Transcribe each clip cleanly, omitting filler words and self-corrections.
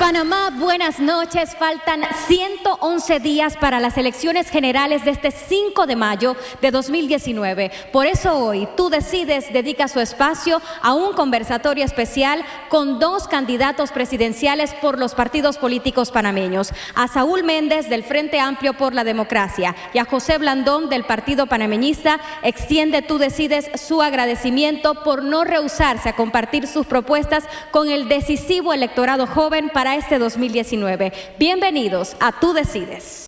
Panamá, buenas noches. Faltan 111 días para las elecciones generales de este 5 de mayo de 2019. Por eso hoy Tú Decides dedica su espacio a un conversatorio especial con dos candidatos presidenciales por los partidos políticos panameños. A Saúl Méndez del Frente Amplio por la Democracia y a José Blandón del Partido Panameñista extiende Tú Decides su agradecimiento por no rehusarse a compartir sus propuestas con el decisivo electorado joven para este 2019. Bienvenidos a Tú Decides.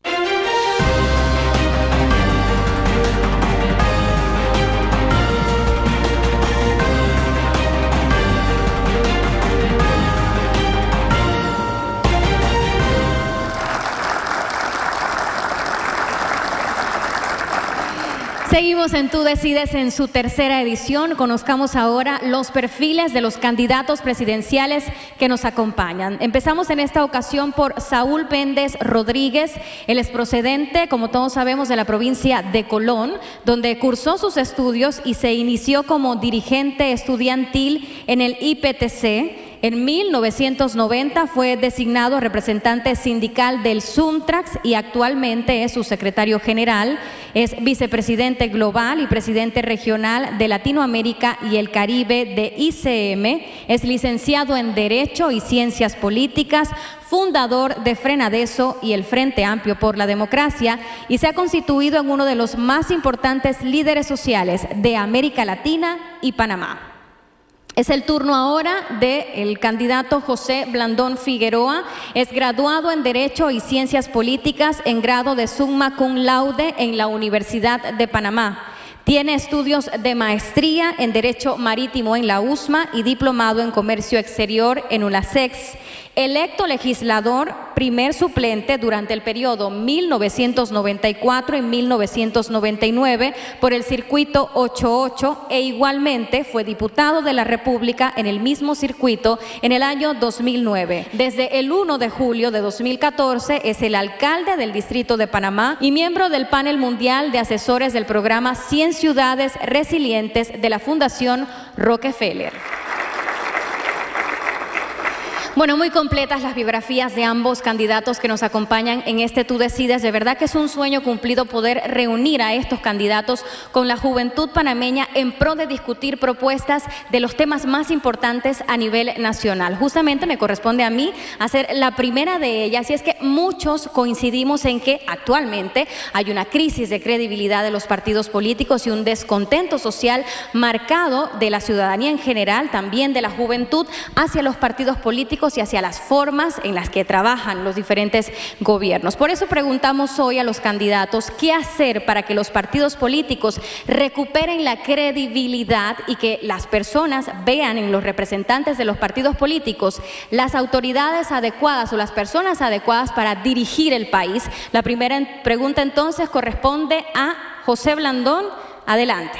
Seguimos en Tú Decides en su tercera edición. Conozcamos ahora los perfiles de los candidatos presidenciales que nos acompañan. Empezamos en esta ocasión por Saúl Méndez Rodríguez. Él es procedente, como todos sabemos, de la provincia de Colón, donde cursó sus estudios y se inició como dirigente estudiantil en el IPTC. En 1990 fue designado representante sindical del Sumtrax y actualmente es su secretario general. Es vicepresidente global y presidente regional de Latinoamérica y el Caribe de ICM. Es licenciado en Derecho y Ciencias Políticas, fundador de Frenadeso y el Frente Amplio por la Democracia, y se ha constituido en uno de los más importantes líderes sociales de América Latina y Panamá. Es el turno ahora del candidato José Blandón Figueroa. Es graduado en Derecho y Ciencias Políticas en grado de summa cum laude en la Universidad de Panamá. Tiene estudios de maestría en Derecho Marítimo en la USMA y diplomado en Comercio Exterior en ULASEX. Electo legislador, primer suplente durante el periodo 1994 y 1999 por el circuito 88 e igualmente fue diputado de la República en el mismo circuito en el año 2009. Desde el 1 de julio de 2014 es el alcalde del Distrito de Panamá y miembro del panel mundial de asesores del programa 100 Ciudades Resilientes de la Fundación Rockefeller. Bueno, muy completas las biografías de ambos candidatos que nos acompañan en este Tú Decides. De verdad que es un sueño cumplido poder reunir a estos candidatos con la juventud panameña en pro de discutir propuestas de los temas más importantes a nivel nacional. Justamente me corresponde a mí hacer la primera de ellas, y es que muchos coincidimos en que actualmente hay una crisis de credibilidad de los partidos políticos y un descontento social marcado de la ciudadanía en general, también de la juventud, hacia los partidos políticos y hacia las formas en las que trabajan los diferentes gobiernos. Por eso preguntamos hoy a los candidatos qué hacer para que los partidos políticos recuperen la credibilidad y que las personas vean en los representantes de los partidos políticos las autoridades adecuadas o las personas adecuadas para dirigir el país. La primera pregunta entonces corresponde a José Blandón. Adelante.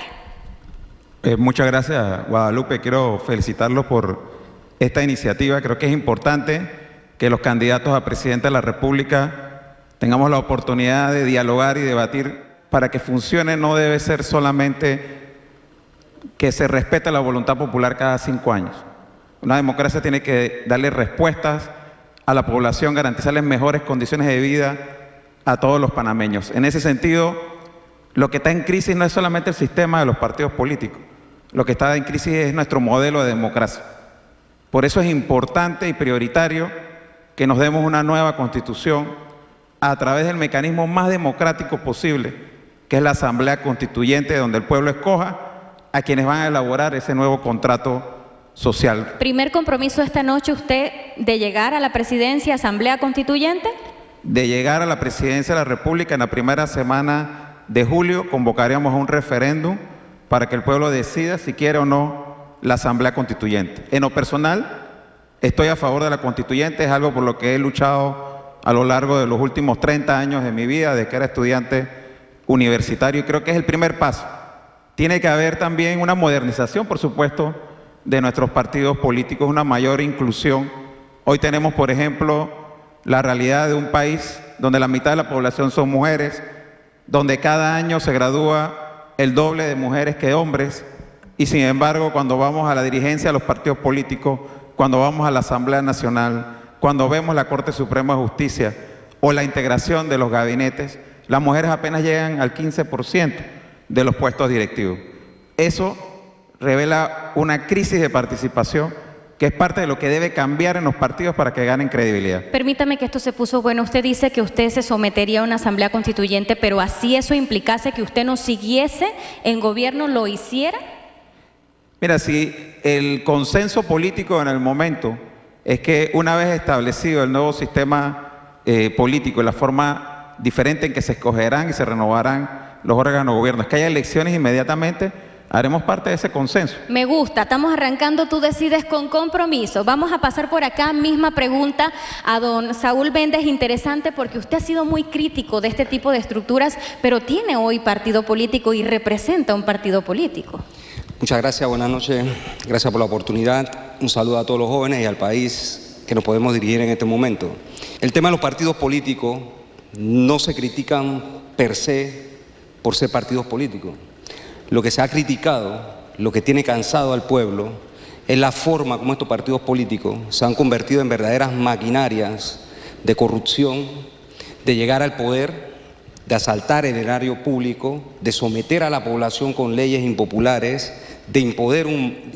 Muchas gracias, Guadalupe. Quiero felicitarlos por esta iniciativa. Creo que es importante que los candidatos a presidente de la República tengamos la oportunidad de dialogar y debatir. Para que funcione no debe ser solamente que se respete la voluntad popular cada 5 años. Una democracia tiene que darle respuestas a la población, garantizarles mejores condiciones de vida a todos los panameños. En ese sentido, lo que está en crisis no es solamente el sistema de los partidos políticos, lo que está en crisis es nuestro modelo de democracia. Por eso es importante y prioritario que nos demos una nueva constitución a través del mecanismo más democrático posible, que es la Asamblea Constituyente, donde el pueblo escoja a quienes van a elaborar ese nuevo contrato social. ¿Primer compromiso esta noche usted de llegar a la presidencia, Asamblea Constituyente? De llegar a la presidencia de la República en la primera semana de julio, convocaríamos a un referéndum para que el pueblo decida si quiere o no la Asamblea Constituyente. En lo personal, estoy a favor de la Constituyente, es algo por lo que he luchado a lo largo de los últimos 30 años de mi vida, desde que era estudiante universitario, y creo que es el primer paso. Tiene que haber también una modernización, por supuesto, de nuestros partidos políticos, una mayor inclusión. Hoy tenemos, por ejemplo, la realidad de un país donde la mitad de la población son mujeres, donde cada año se gradúa el doble de mujeres que hombres, y sin embargo, cuando vamos a la dirigencia de los partidos políticos, cuando vamos a la Asamblea Nacional, cuando vemos la Corte Suprema de Justicia o la integración de los gabinetes, las mujeres apenas llegan al 15% de los puestos directivos. Eso revela una crisis de participación que es parte de lo que debe cambiar en los partidos para que ganen credibilidad. Permítame que esto se puso bueno. Usted dice que usted se sometería a una asamblea constituyente, pero así eso implicase que usted no siguiese en gobierno, ¿lo hiciera? Mira, si el consenso político en el momento es que una vez establecido el nuevo sistema político y la forma diferente en que se escogerán y se renovarán los órganos de gobierno, es que haya elecciones inmediatamente, haremos parte de ese consenso. Me gusta, estamos arrancando Tú Decides con compromiso. Vamos a pasar por acá, misma pregunta a don Saúl Véndez, interesante porque usted ha sido muy crítico de este tipo de estructuras, pero tiene hoy partido político y representa un partido político. Muchas gracias, buenas noches, gracias por la oportunidad. Un saludo a todos los jóvenes y al país que nos podemos dirigir en este momento. El tema de los partidos políticos no se critican per se por ser partidos políticos. Lo que se ha criticado, lo que tiene cansado al pueblo, es la forma como estos partidos políticos se han convertido en verdaderas maquinarias de corrupción, de llegar al poder, de asaltar el erario público, de someter a la población con leyes impopulares, de imponer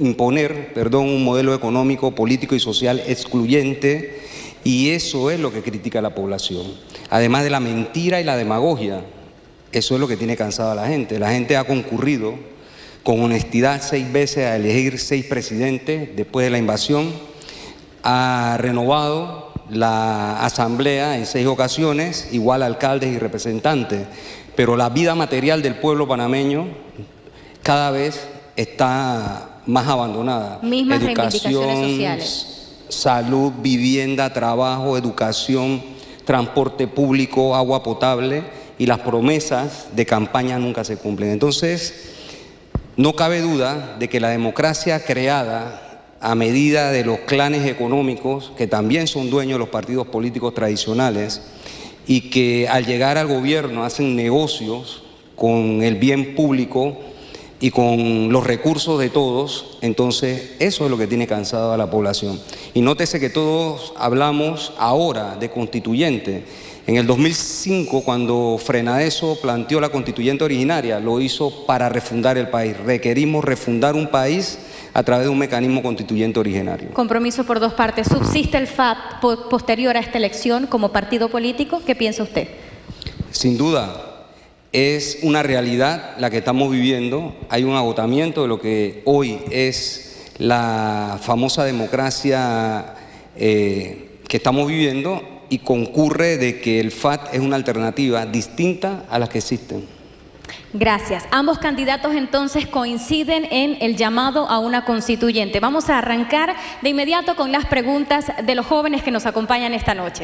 un modelo económico, político y social excluyente, y eso es lo que critica la población. Además de la mentira y la demagogia, eso es lo que tiene cansada a la gente. La gente ha concurrido con honestidad 6 veces a elegir 6 presidentes después de la invasión, ha renovado la asamblea en 6 ocasiones, igual alcaldes y representantes, pero la vida material del pueblo panameño cada vez está más abandonada. Mismas reivindicaciones sociales. Salud, vivienda, trabajo, educación, transporte público, agua potable, y las promesas de campaña nunca se cumplen. Entonces, no cabe duda de que la democracia creada a medida de los clanes económicos, que también son dueños de los partidos políticos tradicionales, y que al llegar al gobierno hacen negocios con el bien público y con los recursos de todos, entonces eso es lo que tiene cansado a la población. Y nótese que todos hablamos ahora de constituyente. En el 2005, cuando Frenadeso planteó la constituyente originaria, lo hizo para refundar el país. Requerimos refundar un país a través de un mecanismo constituyente originario. Compromiso por 2 partes. ¿Subsiste el FAT posterior a esta elección como partido político? ¿Qué piensa usted? Sin duda. Es una realidad la que estamos viviendo. Hay un agotamiento de lo que hoy es la famosa democracia que estamos viviendo, y concurre de que el FAT es una alternativa distinta a las que existen. Gracias. Ambos candidatos entonces coinciden en el llamado a una constituyente. Vamos a arrancar de inmediato con las preguntas de los jóvenes que nos acompañan esta noche.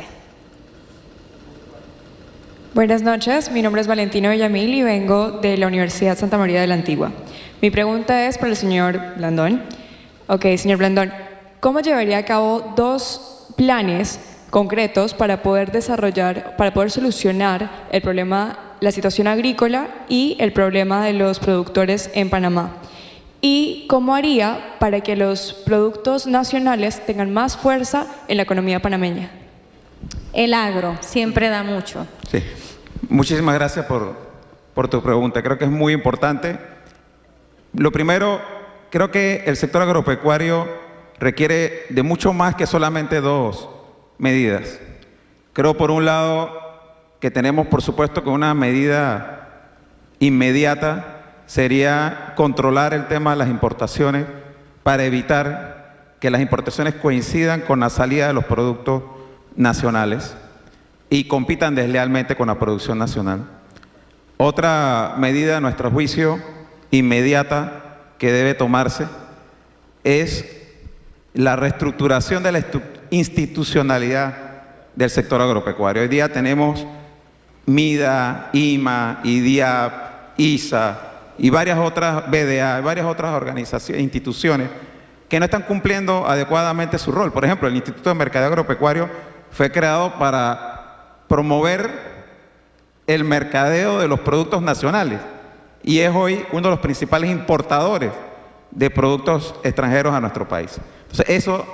Buenas noches, mi nombre es Valentina Villamil y vengo de la Universidad Santa María de la Antigua. Mi pregunta es para el señor Blandón. Ok, señor Blandón, ¿cómo llevaría a cabo 2 planes concretos para poder solucionar el problema, la situación agrícola y el problema de los productores en Panamá? ¿Y cómo haría para que los productos nacionales tengan más fuerza en la economía panameña? El agro siempre da mucho. Sí. Muchísimas gracias por tu pregunta. Creo que es muy importante. Lo primero, creo que el sector agropecuario requiere de mucho más que solamente 2 medidas. Creo, por un lado, que tenemos, por supuesto, que una medida inmediata sería controlar el tema de las importaciones para evitar que las importaciones coincidan con la salida de los productos nacionales y compitan deslealmente con la producción nacional. Otra medida, a nuestro juicio, inmediata que debe tomarse es la reestructuración de la institucionalidad del sector agropecuario. Hoy día tenemos MIDA, IMA, IDIAP, ISA y varias otras BDA, varias otras organizaciones, instituciones que no están cumpliendo adecuadamente su rol. Por ejemplo, el Instituto de Mercadeo Agropecuario fue creado para promover el mercadeo de los productos nacionales y es hoy uno de los principales importadores de productos extranjeros a nuestro país. Entonces, eso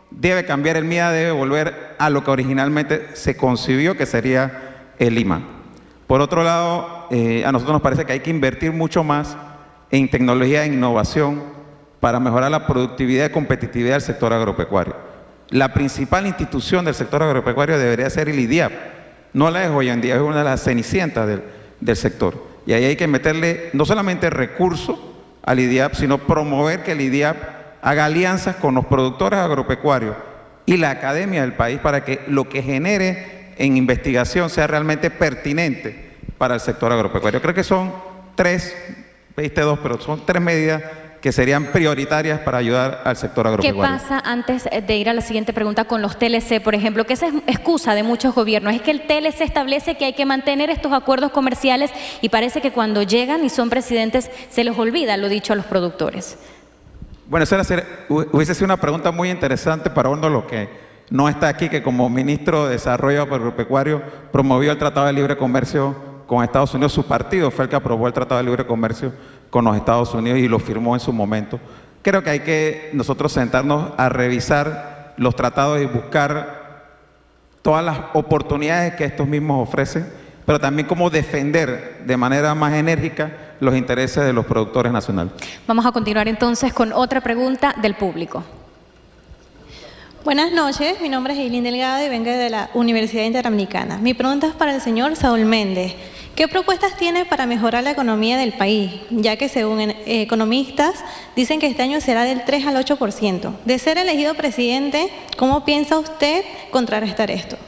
debe cambiar el MIA, debe volver a lo que originalmente se concibió que sería el IMA. Por otro lado, a nosotros nos parece que hay que invertir mucho más en tecnología e innovación para mejorar la productividad y competitividad del sector agropecuario. La principal institución del sector agropecuario debería ser el IDIAP. No la es hoy en día, es una de las cenicientas del sector. Y ahí hay que meterle no solamente recursos al IDIAP, sino promover que el IDIAP haga alianzas con los productores agropecuarios y la academia del país para que lo que genere en investigación sea realmente pertinente para el sector agropecuario. Creo que son tres, pediste dos, pero son tres medidas que serían prioritarias para ayudar al sector agropecuario. ¿Qué pasa antes de ir a la siguiente pregunta con los TLC, por ejemplo? Que esa es excusa de muchos gobiernos, es que el TLC establece que hay que mantener estos acuerdos comerciales y parece que cuando llegan y son presidentes se les olvida lo dicho a los productores. Bueno, eso hubiese sido una pregunta muy interesante para uno de los que no está aquí, que como ministro de Desarrollo Agropecuario promovió el Tratado de Libre Comercio con Estados Unidos. Su partido fue el que aprobó el Tratado de Libre Comercio con los Estados Unidos y lo firmó en su momento. Creo que hay que nosotros sentarnos a revisar los tratados y buscar todas las oportunidades que estos mismos ofrecen, pero también cómo defender de manera más enérgica los intereses de los productores nacionales. Vamos a continuar entonces con otra pregunta del público. Buenas noches, mi nombre es Eileen Delgado y vengo de la Universidad Interamericana. Mi pregunta es para el señor Saúl Méndez. ¿Qué propuestas tiene para mejorar la economía del país? Ya que según economistas dicen que este año será del 3 al 8%. De ser elegido presidente, ¿cómo piensa usted contrarrestar esto?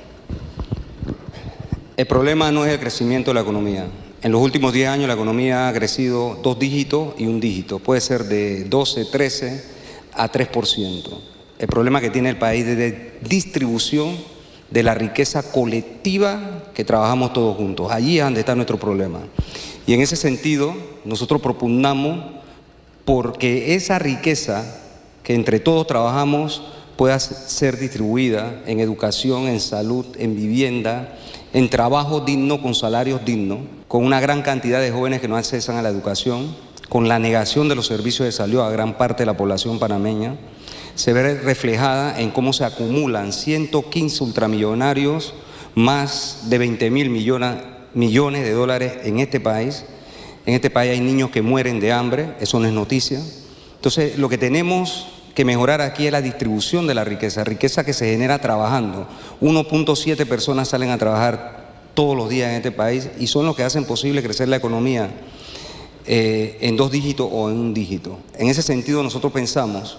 El problema no es el crecimiento de la economía. En los últimos 10 años la economía ha crecido 2 dígitos y 1 dígito. Puede ser de 12, 13 a 3%. El problema que tiene el país es de distribución de la riqueza colectiva que trabajamos todos juntos. Allí es donde está nuestro problema. Y en ese sentido, nosotros propugnamos porque esa riqueza que entre todos trabajamos pueda ser distribuida en educación, en salud, en vivienda, en trabajo digno, con salarios dignos, con una gran cantidad de jóvenes que no accesan a la educación, con la negación de los servicios de salud a gran parte de la población panameña, se ve reflejada en cómo se acumulan 115 ultramillonarios, más de 20.000 millones de dólares en este país. En este país hay niños que mueren de hambre, eso no es noticia. Entonces, lo que tenemos que mejorar aquí es la distribución de la riqueza que se genera trabajando. 1.7 personas salen a trabajar todos los días en este país y son los que hacen posible crecer la economía en 2 dígitos o en 1 dígito. En ese sentido, nosotros pensamos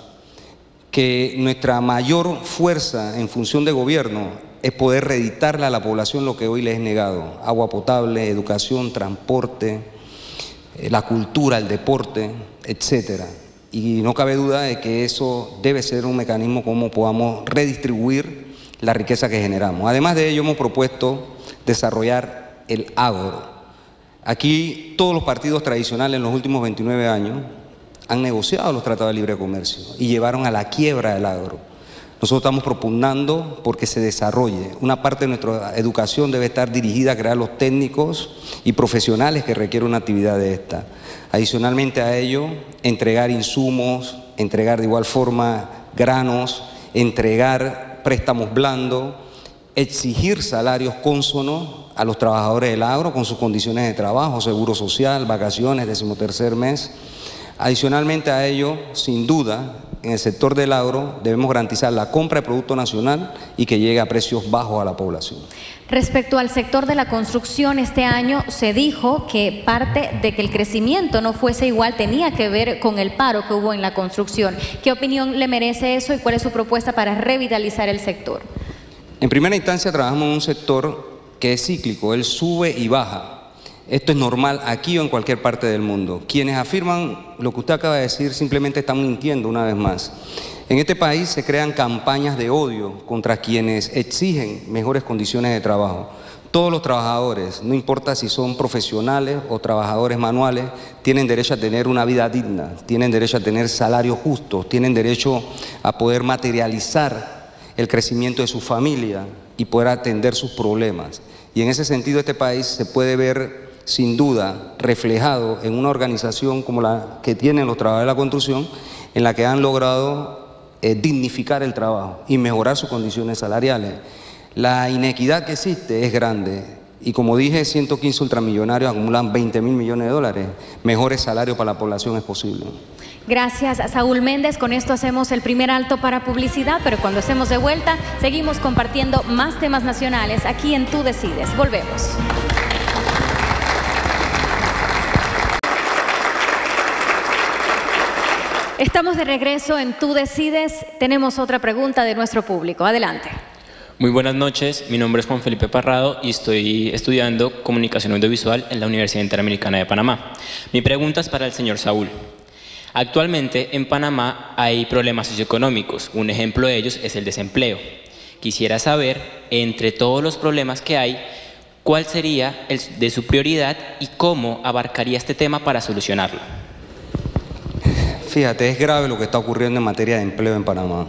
que nuestra mayor fuerza en función de gobierno es poder reeditarle a la población lo que hoy le es negado: agua potable, educación, transporte, la cultura, el deporte, etcétera. Y no cabe duda de que eso debe ser un mecanismo como podamos redistribuir la riqueza que generamos. Además de ello, hemos propuesto desarrollar el agro. Aquí todos los partidos tradicionales en los últimos 29 años han negociado los tratados de libre comercio y llevaron a la quiebra del agro. Nosotros estamos propugnando porque se desarrolle. Una parte de nuestra educación debe estar dirigida a crear los técnicos y profesionales que requieren una actividad de esta. Adicionalmente a ello, entregar insumos, entregar de igual forma granos, entregar préstamos blandos, exigir salarios cónsonos a los trabajadores del agro con sus condiciones de trabajo, seguro social, vacaciones, 13º mes. Adicionalmente a ello, sin duda, en el sector del agro debemos garantizar la compra de producto nacional y que llegue a precios bajos a la población. Respecto al sector de la construcción, este año se dijo que parte de que el crecimiento no fuese igual tenía que ver con el paro que hubo en la construcción. ¿Qué opinión le merece eso y cuál es su propuesta para revitalizar el sector? En primera instancia trabajamos en un sector que es cíclico, él sube y baja. Esto es normal aquí o en cualquier parte del mundo. Quienes afirman lo que usted acaba de decir simplemente están mintiendo una vez más. En este país se crean campañas de odio contra quienes exigen mejores condiciones de trabajo. Todos los trabajadores, no importa si son profesionales o trabajadores manuales, tienen derecho a tener una vida digna, tienen derecho a tener salarios justos, tienen derecho a poder materializar el crecimiento de su familia y poder atender sus problemas. Y en ese sentido este país se puede ver sin duda reflejado en una organización como la que tienen los trabajadores de la construcción, en la que han logrado dignificar el trabajo y mejorar sus condiciones salariales. La inequidad que existe es grande y, como dije, 115 ultramillonarios acumulan 20.000 millones de dólares. Mejores salarios para la población es posible. Gracias, Saúl Méndez. Con esto hacemos el primer alto para publicidad, pero cuando estemos de vuelta seguimos compartiendo más temas nacionales aquí en Tú Decides. Volvemos. Estamos de regreso en Tú Decides. Tenemos otra pregunta de nuestro público. Adelante. Muy buenas noches, mi nombre es Juan Felipe Parrado y estoy estudiando Comunicación Audiovisual en la Universidad Interamericana de Panamá. Mi pregunta es para el señor Saúl. Actualmente en Panamá hay problemas socioeconómicos, un ejemplo de ellos es el desempleo. Quisiera saber, entre todos los problemas que hay, ¿cuál sería el de su prioridad y cómo abarcaría este tema para solucionarlo? Fíjate, es grave lo que está ocurriendo en materia de empleo en Panamá.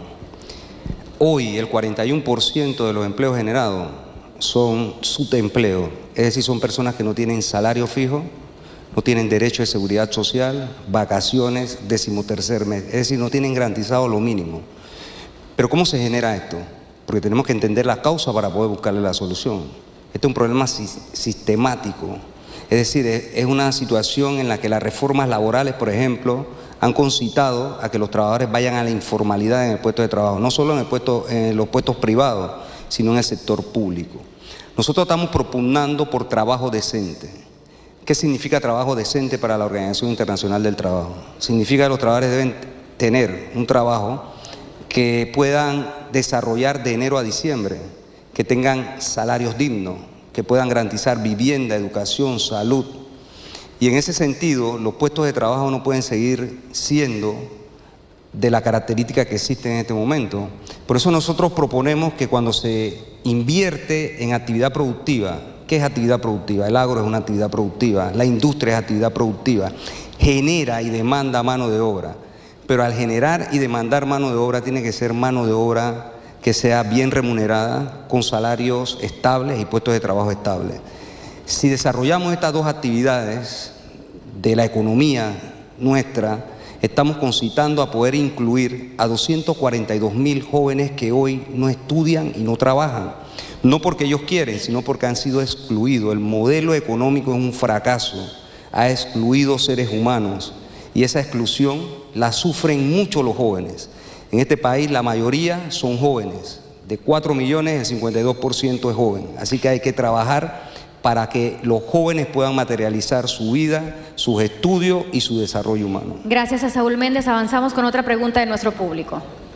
Hoy el 41% de los empleos generados son subempleo, es decir, son personas que no tienen salario fijo, no tienen derecho de seguridad social, vacaciones, 13º mes, es decir, no tienen garantizado lo mínimo. Pero ¿cómo se genera esto? Porque tenemos que entender la causa para poder buscarle la solución. Este es un problema sistemático, es decir, es una situación en la que las reformas laborales, por ejemplo, han concitado a que los trabajadores vayan a la informalidad en el puesto de trabajo, no solo en los puestos privados, sino en el sector público. Nosotros estamos propugnando por trabajo decente. ¿Qué significa trabajo decente para la Organización Internacional del Trabajo? Significa que los trabajadores deben tener un trabajo que puedan desarrollar de enero a diciembre, que tengan salarios dignos, que puedan garantizar vivienda, educación, salud. Y en ese sentido, los puestos de trabajo no pueden seguir siendo de la característica que existe en este momento. Por eso nosotros proponemos que cuando se invierte en actividad productiva, ¿qué es actividad productiva? El agro es una actividad productiva, la industria es actividad productiva, genera y demanda mano de obra. Pero al generar y demandar mano de obra tiene que ser mano de obra que sea bien remunerada, con salarios estables y puestos de trabajo estables. Si desarrollamos estas dos actividades de la economía nuestra, estamos concitando a poder incluir a 242.000 jóvenes que hoy no estudian y no trabajan. No porque ellos quieren, sino porque han sido excluidos. El modelo económico es un fracaso, ha excluido seres humanos y esa exclusión la sufren mucho los jóvenes. En este país la mayoría son jóvenes, de 4 millones el 52% es joven, así que hay que trabajar para que los jóvenes puedan materializar su vida, sus estudios y su desarrollo humano. Gracias a Saúl Méndez. Avanzamos con otra pregunta de nuestro público.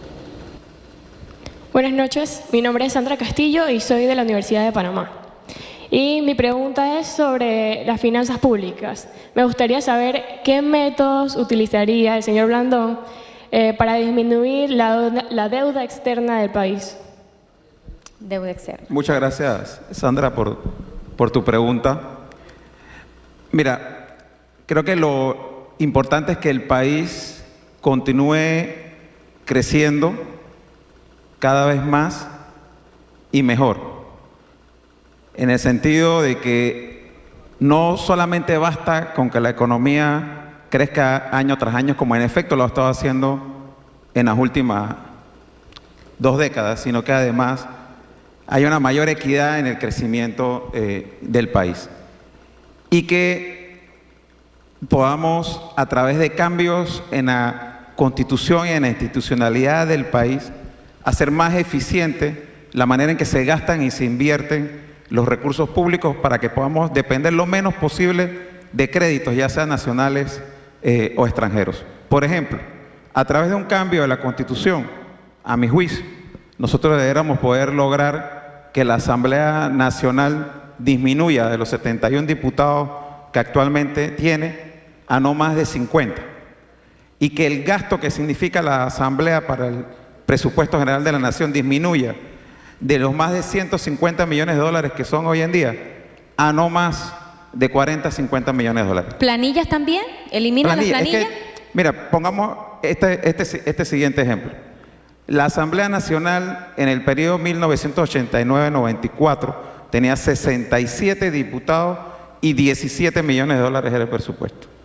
Buenas noches, mi nombre es Sandra Castillo y soy de la Universidad de Panamá. Y mi pregunta es sobre las finanzas públicas. Me gustaría saber qué métodos utilizaría el señor Blandón para disminuir la deuda externa del país. Deuda externa. Muchas gracias, Sandra, por tu pregunta. Mira, creo que lo importante es que el país continúe creciendo cada vez más y mejor, en el sentido de que no solamente basta con que la economía crezca año tras año, como en efecto lo ha estado haciendo en las últimas 2 décadas, sino que además hay una mayor equidad en el crecimiento del país y que podamos, a través de cambios en la Constitución y en la institucionalidad del país, hacer más eficiente la manera en que se gastan y se invierten los recursos públicos para que podamos depender lo menos posible de créditos, ya sean nacionales o extranjeros. Por ejemplo, a través de un cambio de la Constitución, a mi juicio, nosotros deberíamos poder lograr que la Asamblea Nacional disminuya de los 71 diputados que actualmente tiene a no más de 50 y que el gasto que significa la Asamblea para el presupuesto general de la Nación disminuya de los más de 150 millones de dólares que son hoy en día a no más de 40, 50 millones de dólares. ¿Planillas también? ¿Eliminan las planillas? Es que, mira, pongamos este siguiente ejemplo. La Asamblea Nacional en el periodo 1989-94 tenía 67 diputados y 17 millones de dólares era el presupuesto.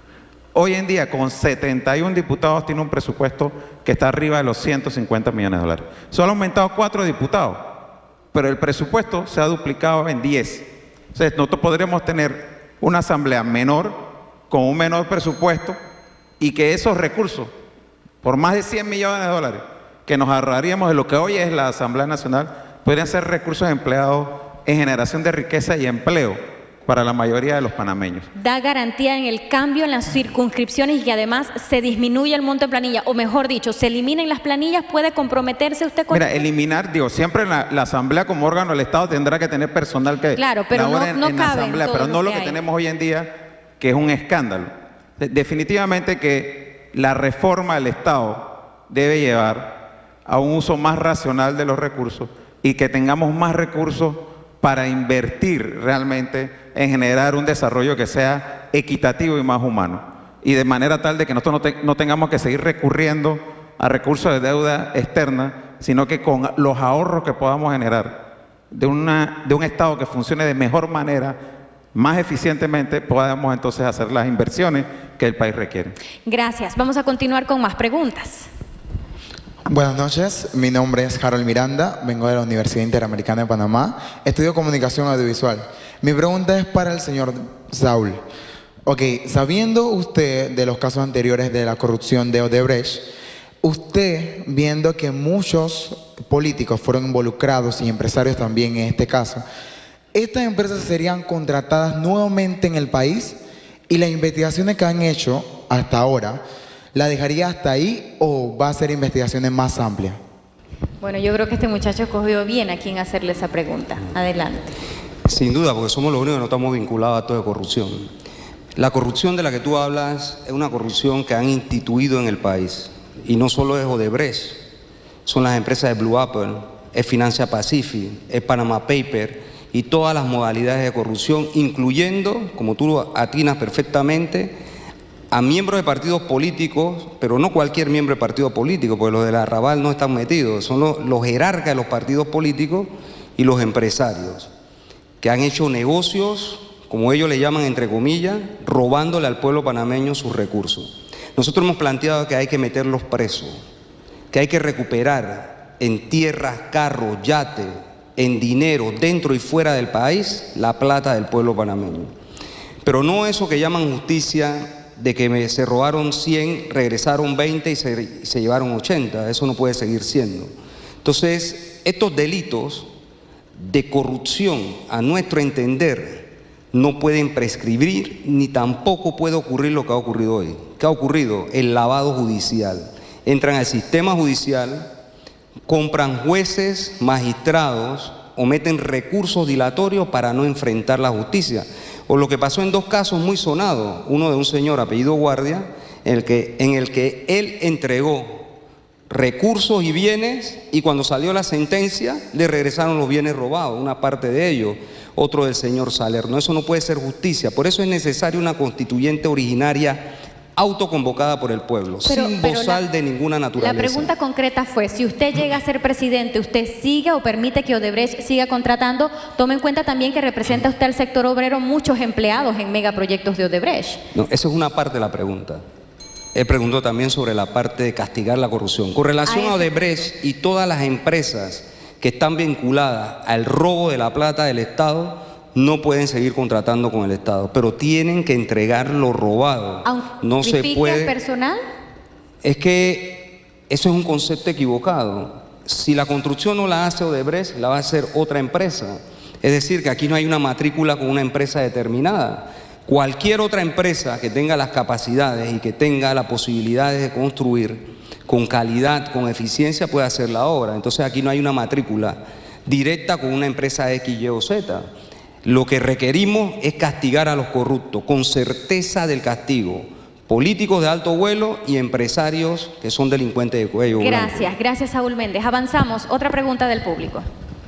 Hoy en día, con 71 diputados, tiene un presupuesto que está arriba de los 150 millones de dólares. Solo ha aumentado 4 diputados, pero el presupuesto se ha duplicado en 10. Entonces, nosotros podremos tener una asamblea menor, con un menor presupuesto, y que esos recursos, por más de 100 millones de dólares, que nos ahorraríamos de lo que hoy es la Asamblea Nacional, podrían ser recursos empleados en generación de riqueza y empleo para la mayoría de los panameños. ¿Da garantía en el cambio en las circunscripciones y que además se disminuye el monto de planilla? O mejor dicho, se eliminen las planillas, ¿puede comprometerse usted con Mira, eliminar, digo, siempre la Asamblea como órgano del Estado tendrá que tener personal que claro, pero labore no en la cabe Asamblea, todo pero no lo que que hay. tenemos hoy en día, que es un escándalo. Definitivamente que la reforma del Estado debe llevar a un uso más racional de los recursos y que tengamos más recursos para invertir realmente en generar un desarrollo que sea equitativo y más humano. Y de manera tal de que nosotros no tengamos que seguir recurriendo a recursos de deuda externa, sino que con los ahorros que podamos generar de un Estado que funcione de mejor manera, más eficientemente, podamos entonces hacer las inversiones que el país requiere. Gracias. Vamos a continuar con más preguntas. Buenas noches, mi nombre es Harold Miranda, vengo de la Universidad Interamericana de Panamá, estudio comunicación audiovisual. Mi pregunta es para el señor Saúl. Ok, sabiendo usted de los casos anteriores de la corrupción de Odebrecht, usted viendo que muchos políticos fueron involucrados y empresarios también en este caso, ¿estas empresas serían contratadas nuevamente en el país? Y las investigaciones que han hecho hasta ahora, ¿la dejaría hasta ahí o va a hacer investigaciones más amplias? Bueno, yo creo que este muchacho escogió bien a quien hacerle esa pregunta. Adelante. Sin duda, porque somos los únicos que no estamos vinculados a actos de corrupción. La corrupción de la que tú hablas es una corrupción que han instituido en el país. Y no solo es Odebrecht, son las empresas de Blue Apple, es Financia Pacific, es Panama Paper y todas las modalidades de corrupción, incluyendo, como tú lo atinas perfectamente, a miembros de partidos políticos, pero no cualquier miembro de partido político, porque los del Arrabal no están metidos, son los jerarcas de los partidos políticos y los empresarios, que han hecho negocios, como ellos le llaman entre comillas, robándole al pueblo panameño sus recursos. Nosotros hemos planteado que hay que meterlos presos, que hay que recuperar en tierras, carros, yates, en dinero, dentro y fuera del país, la plata del pueblo panameño. Pero no eso que llaman justicia, de que se robaron 100, regresaron 20 y se llevaron 80. Eso no puede seguir siendo. Entonces, estos delitos de corrupción, a nuestro entender, no pueden prescribir, ni tampoco puede ocurrir lo que ha ocurrido hoy. ¿Qué ha ocurrido? El lavado judicial. Entran al sistema judicial, compran jueces, magistrados, o meten recursos dilatorios para no enfrentar la justicia. O lo que pasó en dos casos muy sonados, uno de un señor apellido Guardia, en el que él entregó recursos y bienes y cuando salió la sentencia le regresaron los bienes robados, una parte de ellos, otro del señor Salerno. Eso no puede ser justicia, por eso es necesaria una constituyente originaria autoconvocada por el pueblo, sin bozal de ninguna naturaleza. La pregunta concreta fue, si usted llega a ser presidente, ¿usted sigue o permite que Odebrecht siga contratando? Tome en cuenta también que representa usted al sector obrero, muchos empleados en megaproyectos de Odebrecht. No, esa es una parte de la pregunta. Él preguntó también sobre la parte de castigar la corrupción. Con relación a Odebrecht y todas las empresas que están vinculadas al robo de la plata del Estado, no pueden seguir contratando con el Estado, pero tienen que entregar lo robado. No se puede. ¿Personal? Es que eso es un concepto equivocado. Si la construcción no la hace Odebrecht, la va a hacer otra empresa. Es decir, que aquí no hay una matrícula con una empresa determinada. Cualquier otra empresa que tenga las capacidades y que tenga las posibilidades de construir con calidad, con eficiencia, puede hacer la obra. Entonces aquí no hay una matrícula directa con una empresa X, Y o Z. Lo que requerimos es castigar a los corruptos, con certeza del castigo. Políticos de alto vuelo y empresarios que son delincuentes de cuello blanco. Gracias Saúl Méndez. Avanzamos. Otra pregunta del público.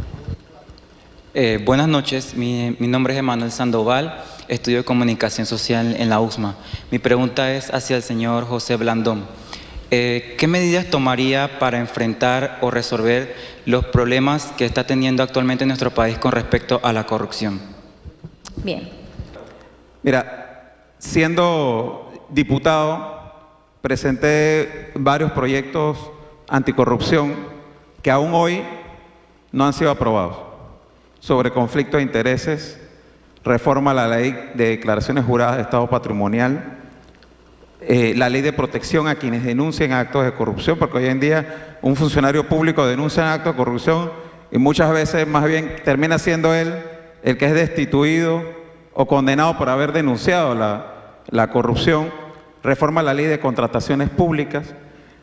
Buenas noches, mi nombre es Emanuel Sandoval, estudio comunicación social en la USMA. Mi pregunta es hacia el señor José Blandón. ¿Qué medidas tomaría para enfrentar o resolver los problemas que está teniendo actualmente nuestro país con respecto a la corrupción? Bien. Mira, diputado presenté varios proyectos anticorrupción que aún hoy no han sido aprobados, sobre conflicto de intereses, reforma a la ley de declaraciones juradas de estado patrimonial, la ley de protección a quienes denuncien actos de corrupción, porque hoy en día un funcionario público denuncia un acto de corrupción y muchas veces más bien termina siendo él el que es destituido o condenado por haber denunciado la corrupción. Reforma a la ley de contrataciones públicas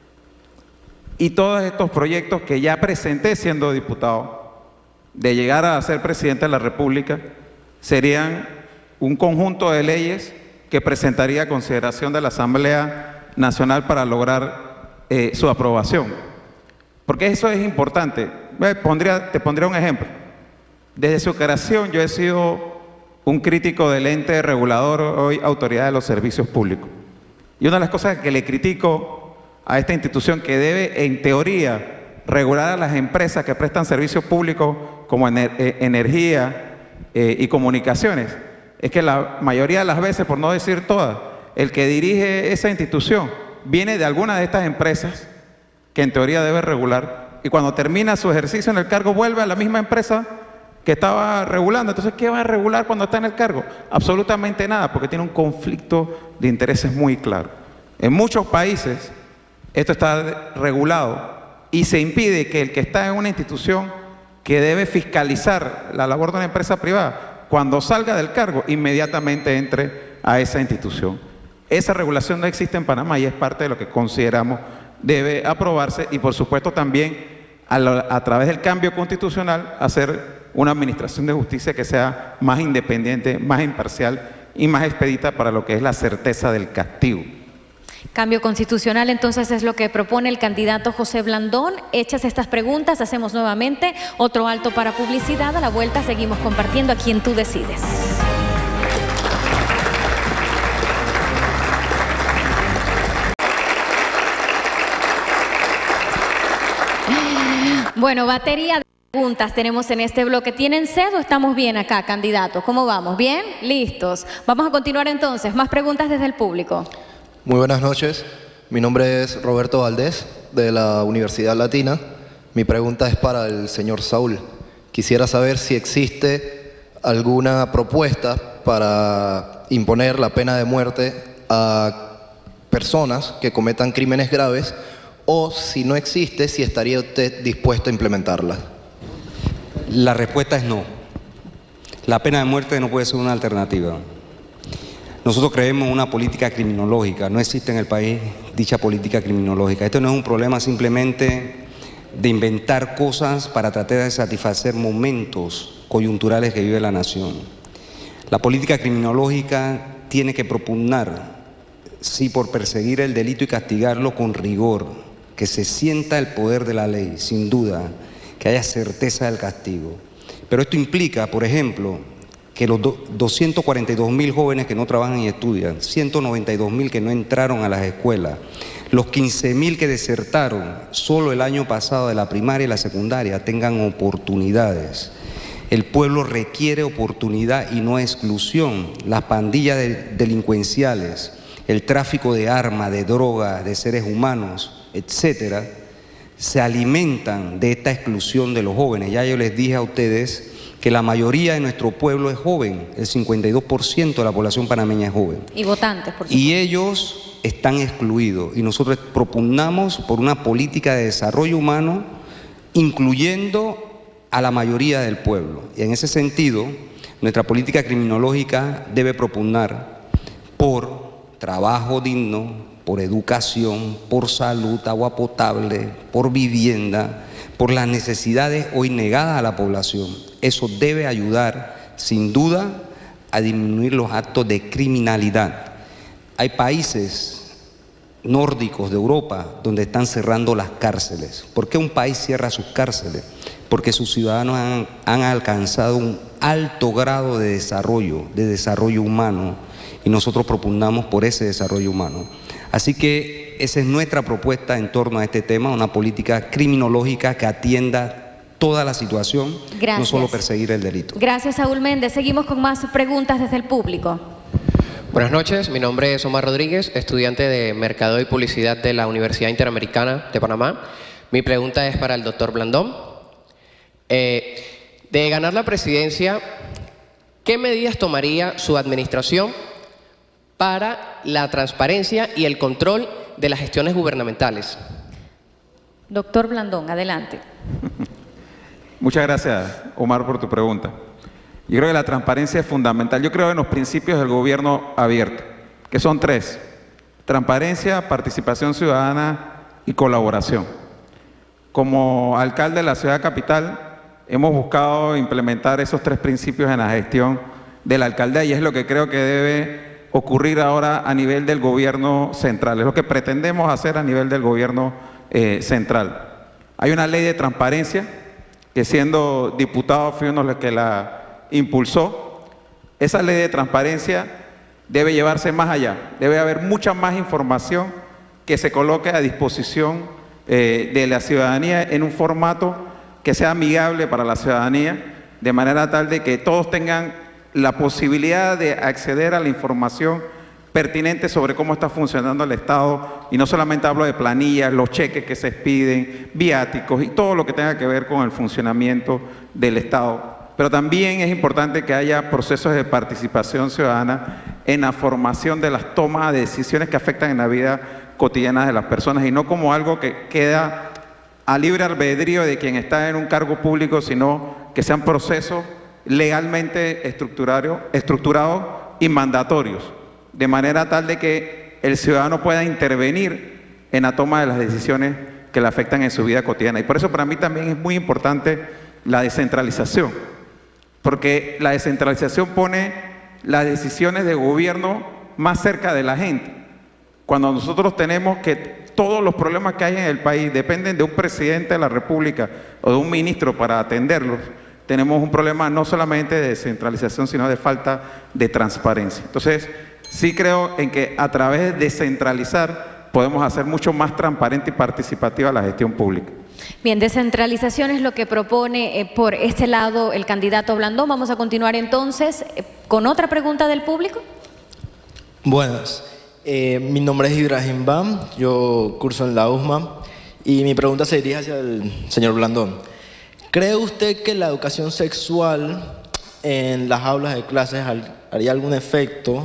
y todos estos proyectos que ya presenté siendo diputado, de llegar a ser presidente de la República, serían un conjunto de leyes que presentaría a consideración de la Asamblea Nacional para lograr su aprobación. Porque eso es importante. Te pondría un ejemplo. Desde su creación yo he sido un crítico del ente regulador, hoy Autoridad de los Servicios Públicos. Y una de las cosas que le critico a esta institución, que debe en teoría regular a las empresas que prestan servicios públicos como energía y comunicaciones, es que la mayoría de las veces, por no decir todas, el que dirige esa institución viene de alguna de estas empresas que en teoría debe regular, y cuando termina su ejercicio en el cargo vuelve a la misma empresa que estaba regulando. Entonces, ¿qué va a regular cuando está en el cargo? Absolutamente nada, porque tiene un conflicto de intereses muy claro. En muchos países esto está regulado y se impide que el que está en una institución que debe fiscalizar la labor de una empresa privada, cuando salga del cargo, inmediatamente entre a esa institución. Esa regulación no existe en Panamá y es parte de lo que consideramos debe aprobarse, y por supuesto también a través del cambio constitucional hacer una administración de justicia que sea más independiente, más imparcial y más expedita para lo que es la certeza del castigo. Cambio constitucional, entonces, es lo que propone el candidato José Blandón. Hechas estas preguntas, hacemos nuevamente otro alto para publicidad. A la vuelta seguimos compartiendo aquí en Tú Decides. Bueno, batería de preguntas tenemos en este bloque. ¿Tienen sed o estamos bien acá, candidatos? ¿Cómo vamos? ¿Bien? ¿Listos? Vamos a continuar entonces. Más preguntas desde el público. Muy buenas noches. Mi nombre es Roberto Valdés, de la Universidad Latina. Mi pregunta es para el señor Saúl. Quisiera saber si existe alguna propuesta para imponer la pena de muerte a personas que cometan crímenes graves, o si no existe, si estaría usted dispuesto a implementarla. La respuesta es no. La pena de muerte no puede ser una alternativa. Nosotros creemos en una política criminológica. No existe en el país dicha política criminológica. Esto no es un problema simplemente de inventar cosas para tratar de satisfacer momentos coyunturales que vive la nación. La política criminológica tiene que propugnar, sí, por perseguir el delito y castigarlo con rigor, que se sienta el poder de la ley, sin duda, que haya certeza del castigo. Pero esto implica, por ejemplo, que los 242.000 jóvenes que no trabajan y estudian, 192.000 que no entraron a las escuelas, los 15.000 que desertaron solo el año pasado de la primaria y la secundaria tengan oportunidades. El pueblo requiere oportunidad y no exclusión. Las pandillas delincuenciales, el tráfico de armas, de drogas, de seres humanos, etcétera, se alimentan de esta exclusión de los jóvenes. Ya yo les dije a ustedes que la mayoría de nuestro pueblo es joven, el 52% de la población panameña es joven. Y votantes, por supuesto. Y ellos están excluidos, y nosotros propugnamos por una política de desarrollo humano incluyendo a la mayoría del pueblo. Y en ese sentido, nuestra política criminológica debe propugnar por trabajo digno, por educación, por salud, agua potable, por vivienda, por las necesidades hoy negadas a la población. Eso debe ayudar, sin duda, a disminuir los actos de criminalidad. Hay países nórdicos de Europa donde están cerrando las cárceles. ¿Por qué un país cierra sus cárceles? Porque sus ciudadanos han alcanzado un alto grado de desarrollo humano, y nosotros propugnamos por ese desarrollo humano. Así que esa es nuestra propuesta en torno a este tema, una política criminológica que atienda toda la situación, no solo perseguir el delito. Gracias, Saúl Méndez. Seguimos con más preguntas desde el público. Buenas noches, mi nombre es Omar Rodríguez, estudiante de Mercadeo y Publicidad de la Universidad Interamericana de Panamá. Mi pregunta es para el doctor Blandón. De ganar la presidencia, ¿qué medidas tomaría su administración para la transparencia y el control de las gestiones gubernamentales? Doctor Blandón, adelante. Muchas gracias, Omar, por tu pregunta. Yo creo que la transparencia es fundamental. Yo creo en los principios del gobierno abierto, que son 3. Transparencia, participación ciudadana y colaboración. Como alcalde de la ciudad capital, hemos buscado implementar esos 3 principios en la gestión de la alcaldía y es lo que creo que debe ocurrir ahora a nivel del gobierno central. Es lo que pretendemos hacer a nivel del gobierno central. Hay una ley de transparencia que siendo diputado fui uno de los que la impulsó. Esa ley de transparencia debe llevarse más allá, debe haber mucha más información que se coloque a disposición de la ciudadanía en un formato que sea amigable para la ciudadanía, de manera tal de que todos tengan la posibilidad de acceder a la información pertinente sobre cómo está funcionando el Estado, y no solamente hablo de planillas, los cheques que se expiden, viáticos y todo lo que tenga que ver con el funcionamiento del Estado. Pero también es importante que haya procesos de participación ciudadana en la formación de las tomas de decisiones que afectan en la vida cotidiana de las personas y no como algo que queda a libre albedrío de quien está en un cargo público, sino que sean procesos legalmente estructurados y mandatorios, de manera tal de que el ciudadano pueda intervenir en la toma de las decisiones que le afectan en su vida cotidiana. Y por eso para mí también es muy importante la descentralización, porque la descentralización pone las decisiones de gobierno más cerca de la gente. Cuando nosotros tenemos que todos los problemas que hay en el país dependen de un presidente de la República o de un ministro para atenderlos, tenemos un problema no solamente de descentralización, sino de falta de transparencia. Entonces, sí creo en que a través de descentralizar podemos hacer mucho más transparente y participativa la gestión pública. Bien, descentralización es lo que propone por este lado el candidato Blandón. Vamos a continuar entonces con otra pregunta del público. Buenas, mi nombre es Ibrahim Bam, yo curso en la USMA y mi pregunta se dirige hacia el señor Blandón. ¿Cree usted que la educación sexual en las aulas de clases haría algún efecto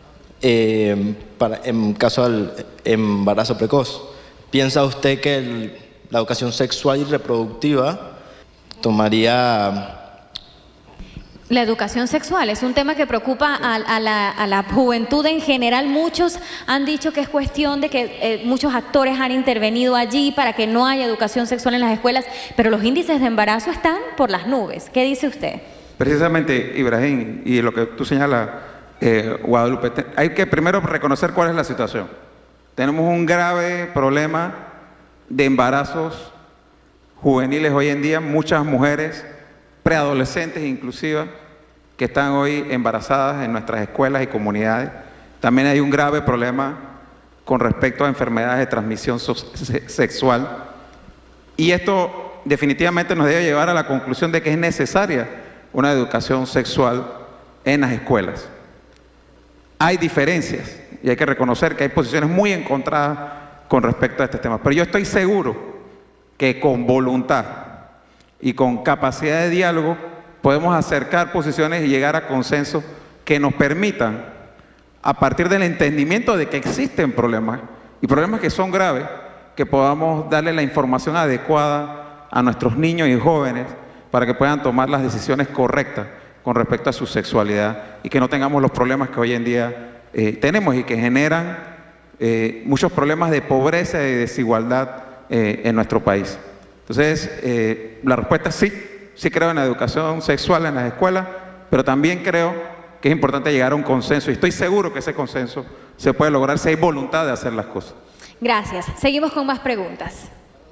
en caso del embarazo precoz? ¿Piensa usted que la educación sexual y reproductiva tomaría... La educación sexual es un tema que preocupa a la juventud en general. Muchos han dicho que es cuestión de que muchos actores han intervenido allí para que no haya educación sexual en las escuelas, pero los índices de embarazo están por las nubes. ¿Qué dice usted? Precisamente, Ibrahim, y lo que tú señalas, Guadalupe, hay que primero reconocer cuál es la situación. Tenemos un grave problema de embarazos juveniles hoy en día, muchas mujeres, preadolescentes inclusive, que están hoy embarazadas en nuestras escuelas y comunidades. También hay un grave problema con respecto a enfermedades de transmisión sexual. Y esto definitivamente nos debe llevar a la conclusión de que es necesaria una educación sexual en las escuelas. Hay diferencias y hay que reconocer que hay posiciones muy encontradas con respecto a este tema. Pero yo estoy seguro que con voluntad y con capacidad de diálogo podemos acercar posiciones y llegar a consensos que nos permitan, a partir del entendimiento de que existen problemas, y problemas que son graves, que podamos darle la información adecuada a nuestros niños y jóvenes para que puedan tomar las decisiones correctas con respecto a su sexualidad y que no tengamos los problemas que hoy en día tenemos y que generan muchos problemas de pobreza y de desigualdad en nuestro país. Entonces, la respuesta es sí, sí creo en la educación sexual en las escuelas, pero también creo que es importante llegar a un consenso y estoy seguro que ese consenso se puede lograr si hay voluntad de hacer las cosas. Gracias. Seguimos con más preguntas.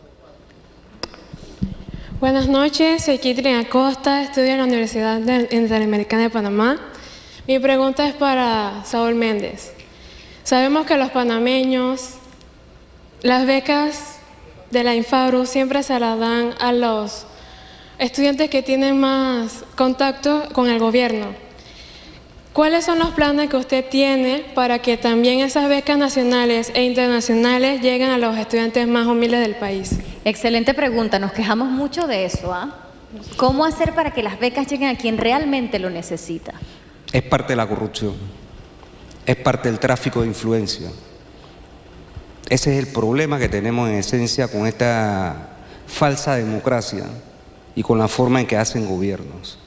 Buenas noches, soy Kitrin Acosta, estudio en la Universidad Interamericana de Panamá. Mi pregunta es para Saúl Méndez. Sabemos que los panameños, las becas de la Infabru siempre se las dan a los estudiantes que tienen más contacto con el gobierno. ¿cuáles son los planes que usted tiene para que también esas becas nacionales e internacionales lleguen a los estudiantes más humildes del país? Excelente pregunta, nos quejamos mucho de eso, ¿ah? ¿Cómo hacer para que las becas lleguen a quien realmente lo necesita? Es parte de la corrupción, es parte del tráfico de influencia. Ese es el problema que tenemos en esencia con esta falsa democracia y con la forma en que hacen gobiernos.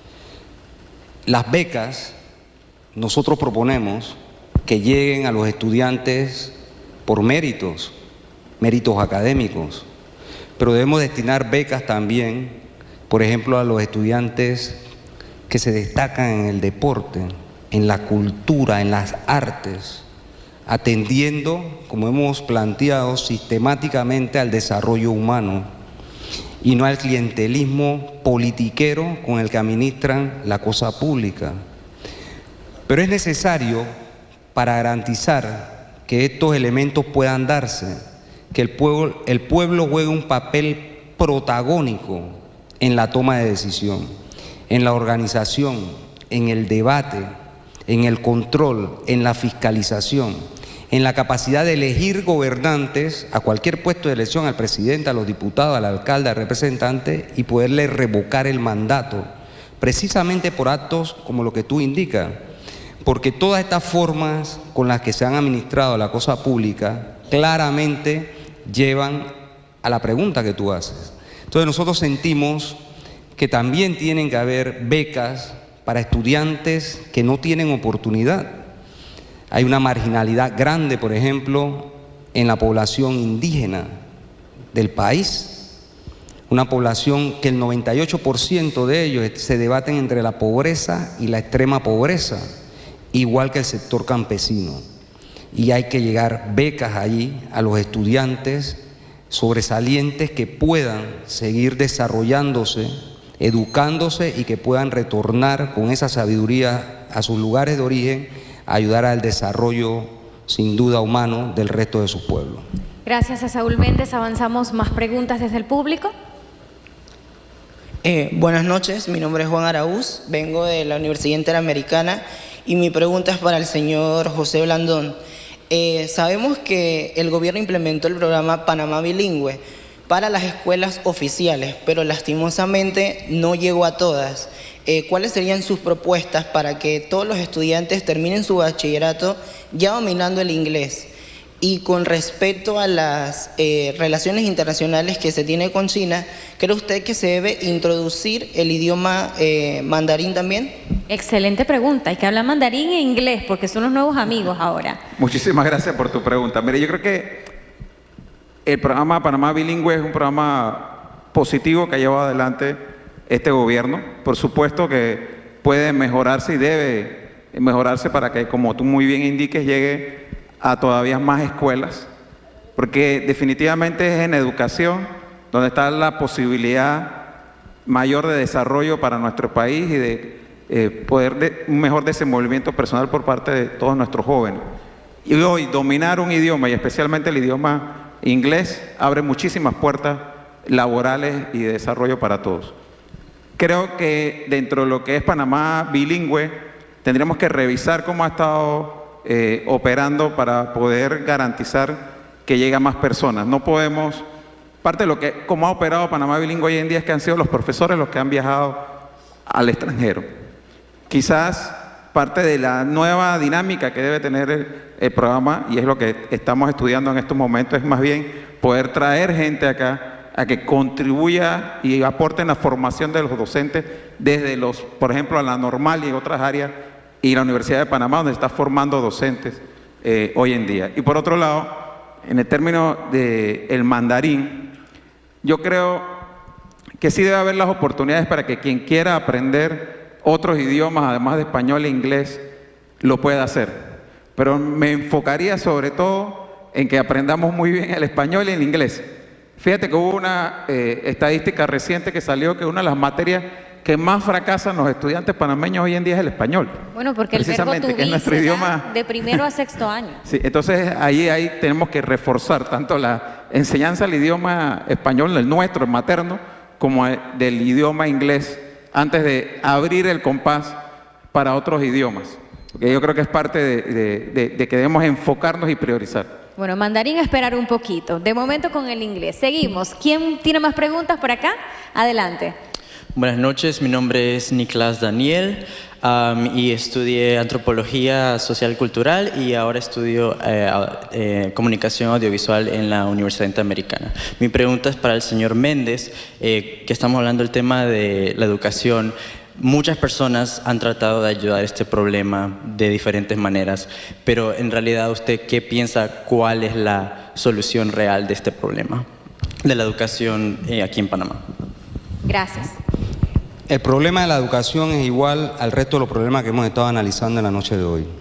Las becas, nosotros proponemos que lleguen a los estudiantes por méritos académicos, pero debemos destinar becas también, por ejemplo, a los estudiantes que se destacan en el deporte, en la cultura, en las artes, atendiendo, como hemos planteado, sistemáticamente al desarrollo humano y no al clientelismo politiquero con el que administran la cosa pública. Pero es necesario, para garantizar que estos elementos puedan darse, que el pueblo juegue un papel protagónico en la toma de decisión, en la organización, en el debate, en el control, en la fiscalización, en la capacidad de elegir gobernantes a cualquier puesto de elección, al presidente, a los diputados, al alcalde, al representante, y poderle revocar el mandato, precisamente por actos como lo que tú indicas, porque todas estas formas con las que se han administrado la cosa pública claramente llevan a la pregunta que tú haces. Entonces nosotros sentimos que también tienen que haber becas para estudiantes que no tienen oportunidad. Hay una marginalidad grande, por ejemplo, en la población indígena del país, una población que el 98% de ellos se debaten entre la pobreza y la extrema pobreza, igual que el sector campesino. Y hay que llegar becas allí a los estudiantes sobresalientes que puedan seguir desarrollándose, educándose y que puedan retornar con esa sabiduría a sus lugares de origen, a ayudar al desarrollo sin duda humano del resto de su pueblo. Gracias a Saúl Méndez. Avanzamos más preguntas desde el público. Buenas noches, mi nombre es Juan Araúz, vengo de la Universidad Interamericana y mi pregunta es para el señor José Blandón. Sabemos que el gobierno implementó el programa Panamá Bilingüe para las escuelas oficiales, pero lastimosamente no llegó a todas. ¿Cuáles serían sus propuestas para que todos los estudiantes terminen su bachillerato ya dominando el inglés? Y con respecto a las relaciones internacionales que se tiene con China, ¿cree usted que se debe introducir el idioma mandarín también? Excelente pregunta. Hay que hablar mandarín e inglés porque son los nuevos amigos ahora. Muchísimas gracias por tu pregunta. Mire, yo creo que el programa Panamá Bilingüe es un programa positivo que ha llevado adelante este gobierno. Por supuesto que puede mejorarse y debe mejorarse para que, como tú muy bien indiques, llegue a todavía más escuelas, porque definitivamente es en educación donde está la posibilidad mayor de desarrollo para nuestro país y de un mejor desenvolvimiento personal por parte de todos nuestros jóvenes. Y hoy dominar un idioma, y especialmente el idioma inglés, abre muchísimas puertas laborales y de desarrollo para todos. Creo que dentro de lo que es Panamá Bilingüe, tendremos que revisar cómo ha estado operando para poder garantizar que llegue a más personas. No podemos, parte de lo que, como ha operado Panamá Bilingüe hoy en día es que han sido los profesores los que han viajado al extranjero. Quizás parte de la nueva dinámica que debe tener el programa, y es lo que estamos estudiando en estos momentos, es más bien poder traer gente acá a que contribuya y aporte en la formación de los docentes desde por ejemplo, a la normal y en otras áreas, y la Universidad de Panamá, donde está formando docentes hoy en día. Y por otro lado, en el término del mandarín, yo creo que sí debe haber las oportunidades para que quien quiera aprender otros idiomas, además de español e inglés, lo pueda hacer. Pero me enfocaría sobre todo en que aprendamos muy bien el español y el inglés. Fíjate que hubo una estadística reciente que salió que una de las materias que más fracasan los estudiantes panameños hoy en día es el español. Bueno, porque el verbo to be que es nuestro idioma de primero a sexto año. Sí, entonces ahí tenemos que reforzar tanto la enseñanza del idioma español, el nuestro, el materno, como del idioma inglés, antes de abrir el compás para otros idiomas. porque yo creo que es parte de que debemos enfocarnos y priorizar. Bueno, mandarín a esperar un poquito. De momento con el inglés. Seguimos. ¿Quién tiene más preguntas por acá? Adelante. Buenas noches, mi nombre es Nicolás Daniel y estudié Antropología Social Cultural y ahora estudio Comunicación Audiovisual en la Universidad Interamericana. Mi pregunta es para el señor Méndez, que estamos hablando del tema de la educación. Muchas personas han tratado de ayudar a este problema de diferentes maneras, pero en realidad, ¿usted qué piensa? ¿Cuál es la solución real de este problema de la educación aquí en Panamá? Gracias. El problema de la educación es igual al resto de los problemas que hemos estado analizando en la noche de hoy.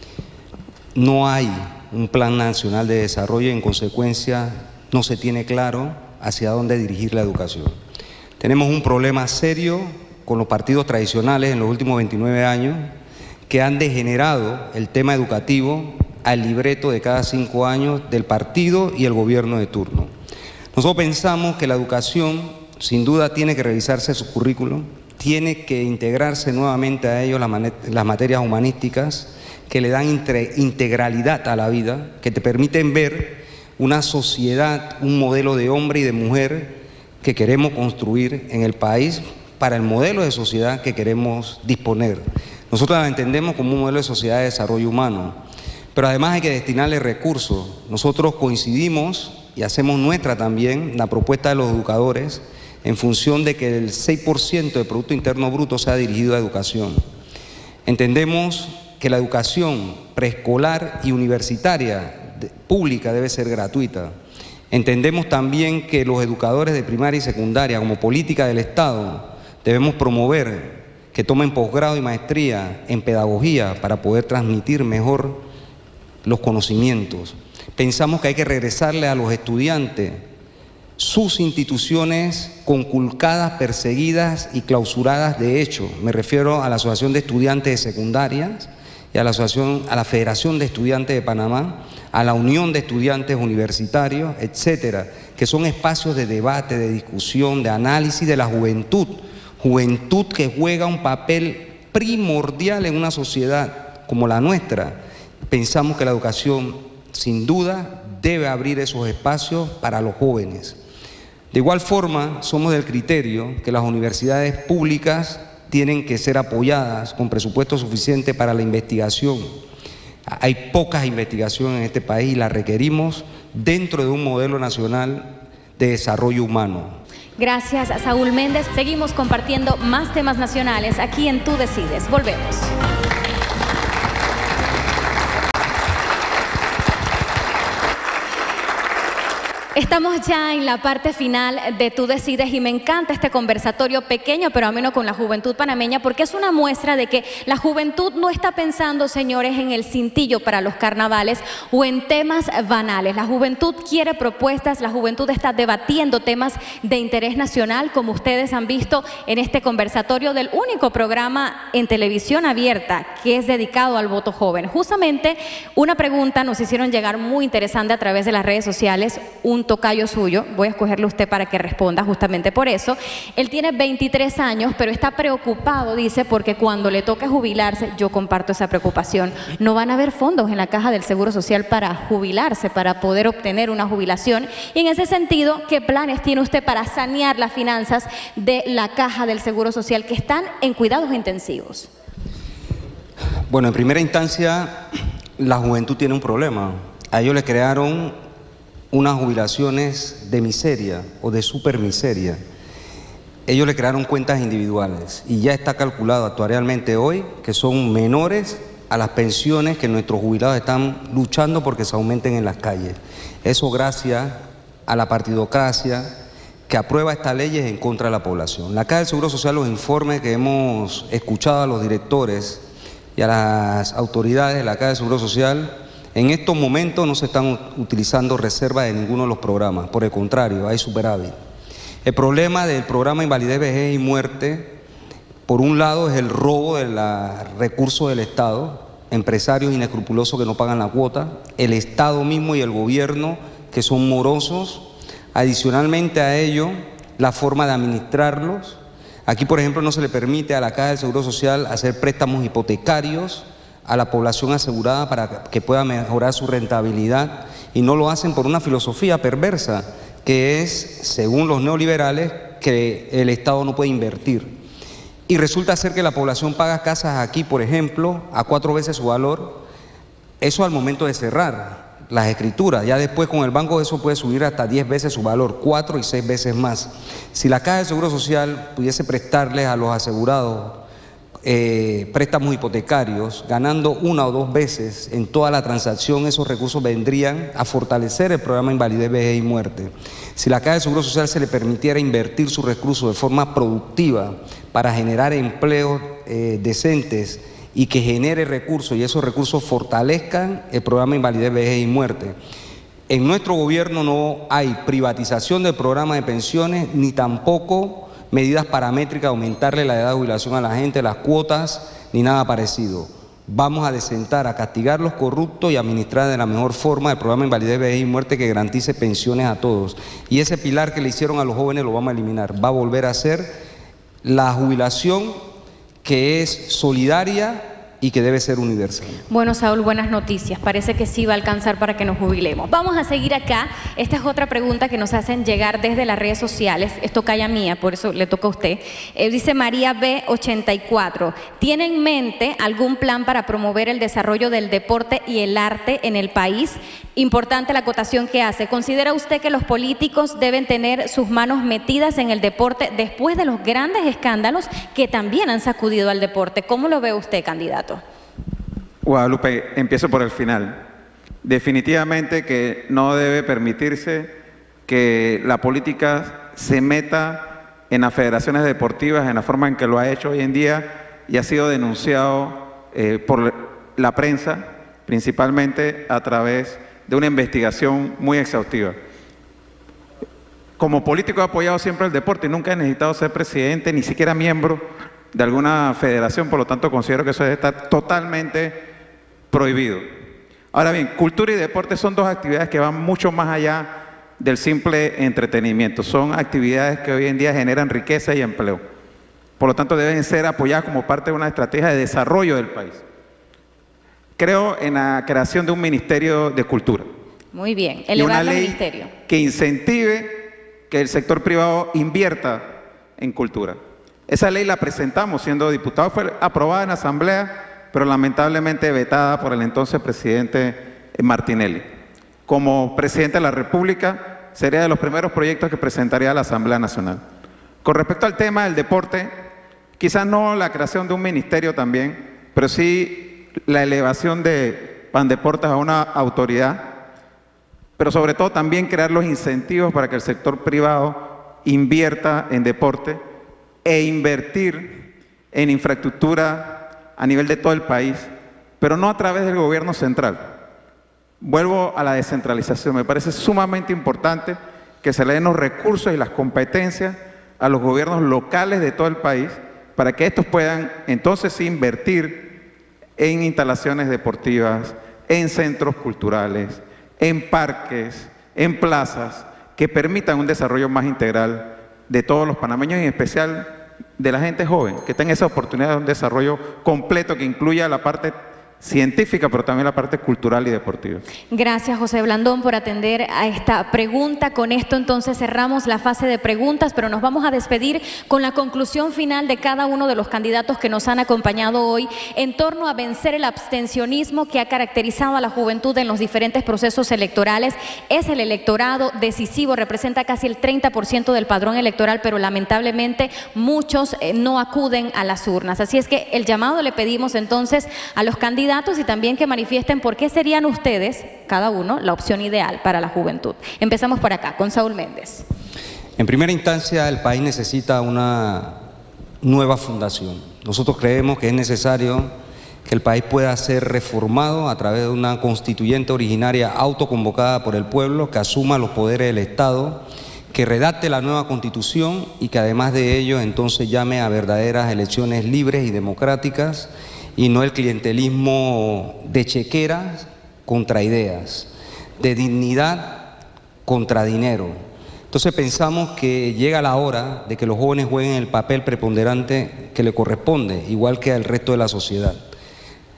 No hay un plan nacional de desarrollo y en consecuencia no se tiene claro hacia dónde dirigir la educación. Tenemos un problema serio con los partidos tradicionales en los últimos 29 años que han degenerado el tema educativo al libreto de cada 5 años del partido y el gobierno de turno. Nosotros pensamos que la educación sin duda tiene que revisarse su currículum, tiene que integrarse nuevamente a ellos las materias humanísticas que le dan integralidad a la vida, que te permiten ver una sociedad, un modelo de hombre y de mujer que queremos construir en el país para el modelo de sociedad que queremos disponer. Nosotros la entendemos como un modelo de sociedad de desarrollo humano, pero además hay que destinarle recursos. Nosotros coincidimos y hacemos nuestra también la propuesta de los educadores en función de que el 6% del Producto Interno Bruto sea dirigido a educación. Entendemos que la educación preescolar y universitaria pública debe ser gratuita. Entendemos también que los educadores de primaria y secundaria, como política del Estado, debemos promover que tomen posgrado y maestría en pedagogía para poder transmitir mejor los conocimientos. Pensamos que hay que regresarle a los estudiantes sus instituciones conculcadas, perseguidas y clausuradas de hecho. Me refiero a la Asociación de Estudiantes de Secundarias y a la Federación de Estudiantes de Panamá, a la Unión de Estudiantes Universitarios, etcétera, que son espacios de debate, de discusión, de análisis de la juventud. Juventud que juega un papel primordial en una sociedad como la nuestra. Pensamos que la educación, sin duda, debe abrir esos espacios para los jóvenes. De igual forma, somos del criterio que las universidades públicas tienen que ser apoyadas con presupuesto suficiente para la investigación. Hay pocas investigaciones en este país y las requerimos dentro de un modelo nacional de desarrollo humano. Gracias, Saúl Méndez. Seguimos compartiendo más temas nacionales aquí en Tú Decides. Volvemos. Estamos ya en la parte final de Tú Decides y me encanta este conversatorio pequeño pero ameno con la juventud panameña porque es una muestra de que la juventud no está pensando, señores, en el cintillo para los carnavales o en temas banales. La juventud quiere propuestas, la juventud está debatiendo temas de interés nacional, como ustedes han visto en este conversatorio del único programa en televisión abierta que es dedicado al voto joven. Justamente una pregunta nos hicieron llegar muy interesante a través de las redes sociales, un tocayo suyo, voy a escogerle a usted para que responda justamente por eso. Él tiene 23 años, pero está preocupado, dice, porque cuando le toque jubilarse, yo comparto esa preocupación, no van a haber fondos en la caja del Seguro Social para jubilarse, para poder obtener una jubilación. Y en ese sentido, ¿qué planes tiene usted para sanear las finanzas de la caja del Seguro Social que están en cuidados intensivos? Bueno, en primera instancia, la juventud tiene un problema. A ellos le crearon unas jubilaciones de miseria o de supermiseria. Ellos le crearon cuentas individuales y ya está calculado actuarialmente hoy que son menores a las pensiones que nuestros jubilados están luchando porque se aumenten en las calles. Eso gracias a la partidocracia que aprueba estas leyes en contra de la población. La Caja del Seguro Social, los informes que hemos escuchado a los directores y a las autoridades de la Caja del Seguro Social, en estos momentos no se están utilizando reservas de ninguno de los programas, por el contrario, hay superávit. El problema del programa Invalidez, Vejez y Muerte, por un lado, es el robo de los recursos del Estado, empresarios inescrupulosos que no pagan la cuota, el Estado mismo y el gobierno que son morosos. Adicionalmente a ello, la forma de administrarlos. Aquí, por ejemplo, no se le permite a la Caja del Seguro Social hacer préstamos hipotecarios a la población asegurada para que pueda mejorar su rentabilidad, y no lo hacen por una filosofía perversa, que es, según los neoliberales, que el Estado no puede invertir. Y resulta ser que la población paga casas aquí, por ejemplo, a 4 veces su valor, eso al momento de cerrar las escrituras. Ya después con el banco eso puede subir hasta 10 veces su valor, 4 y 6 veces más. Si la Caja de Seguro Social pudiese prestarles a los asegurados préstamos hipotecarios, ganando 1 o 2 veces en toda la transacción, esos recursos vendrían a fortalecer el programa Invalidez, Vejez y Muerte. Si la Caja de Seguro Social se le permitiera invertir sus recursos de forma productiva para generar empleos decentes y que genere recursos, y esos recursos fortalezcan el programa Invalidez, Vejez y Muerte. En nuestro gobierno no hay privatización del programa de pensiones, ni tampoco medidas paramétricas, aumentarle la edad de jubilación a la gente, las cuotas, ni nada parecido. Vamos a desentar, a castigar los corruptos y administrar de la mejor forma el programa Invalidez, Vejez y Muerte que garantice pensiones a todos. Y ese pilar que le hicieron a los jóvenes lo vamos a eliminar. Va a volver a ser la jubilación que es solidaria y que debe ser universal. Bueno, Saúl, buenas noticias. Parece que sí va a alcanzar para que nos jubilemos. Vamos a seguir acá. Esta es otra pregunta que nos hacen llegar desde las redes sociales. Esto calla mía, por eso le toca a usted. Dice María B84. ¿Tiene en mente algún plan para promover el desarrollo del deporte y el arte en el país? Importante la acotación que hace. ¿Considera usted que los políticos deben tener sus manos metidas en el deporte después de los grandes escándalos que también han sacudido al deporte? ¿Cómo lo ve usted, candidato? Guadalupe, empiezo por el final. Definitivamente que no debe permitirse que la política se meta en las federaciones deportivas en la forma en que lo ha hecho hoy en día y ha sido denunciado por la prensa, principalmente a través de una investigación muy exhaustiva. Como político he apoyado siempre el deporte y nunca he necesitado ser presidente, ni siquiera miembro de alguna federación, por lo tanto considero que eso debe estar totalmente prohibido. Ahora bien, cultura y deporte son dos actividades que van mucho más allá del simple entretenimiento. Son actividades que hoy en día generan riqueza y empleo. Por lo tanto, deben ser apoyadas como parte de una estrategia de desarrollo del país. Creo en la creación de un Ministerio de Cultura. Muy bien, elevar el ministerio. Que incentive que el sector privado invierta en cultura. Esa ley la presentamos siendo diputado, fue aprobada en la Asamblea, pero lamentablemente vetada por el entonces presidente Martinelli. Como presidente de la República, sería de los primeros proyectos que presentaría a la Asamblea Nacional. Con respecto al tema del deporte, quizás no la creación de un ministerio también, pero sí la elevación de Pandeportes a una autoridad, pero sobre todo también crear los incentivos para que el sector privado invierta en deporte e invertir en infraestructura a nivel de todo el país, pero no a través del gobierno central. Vuelvo a la descentralización. Me parece sumamente importante que se le den los recursos y las competencias a los gobiernos locales de todo el país para que estos puedan entonces invertir en instalaciones deportivas, en centros culturales, en parques, en plazas, que permitan un desarrollo más integral de todos los panameños y en especial de la gente joven, que tenga esa oportunidad de un desarrollo completo que incluya la parte científica, pero también la parte cultural y deportiva. Gracias, José Blandón, por atender a esta pregunta. Con esto entonces cerramos la fase de preguntas, pero nos vamos a despedir con la conclusión final de cada uno de los candidatos que nos han acompañado hoy en torno a vencer el abstencionismo que ha caracterizado a la juventud en los diferentes procesos electorales. Es el electorado decisivo, representa casi el 30% del padrón electoral, pero lamentablemente muchos no acuden a las urnas. Así es que el llamado le pedimos entonces a los candidatos y también que manifiesten por qué serían ustedes, cada uno, la opción ideal para la juventud. Empezamos por acá, con Saúl Méndez. En primera instancia, el país necesita una nueva fundación. Nosotros creemos que es necesario que el país pueda ser reformado a través de una constituyente originaria autoconvocada por el pueblo, que asuma los poderes del Estado, que redacte la nueva constitución y que además de ello entonces llame a verdaderas elecciones libres y democráticas, y no el clientelismo de chequeras contra ideas, de dignidad contra dinero. Entonces pensamos que llega la hora de que los jóvenes jueguen el papel preponderante que le corresponde, igual que al resto de la sociedad.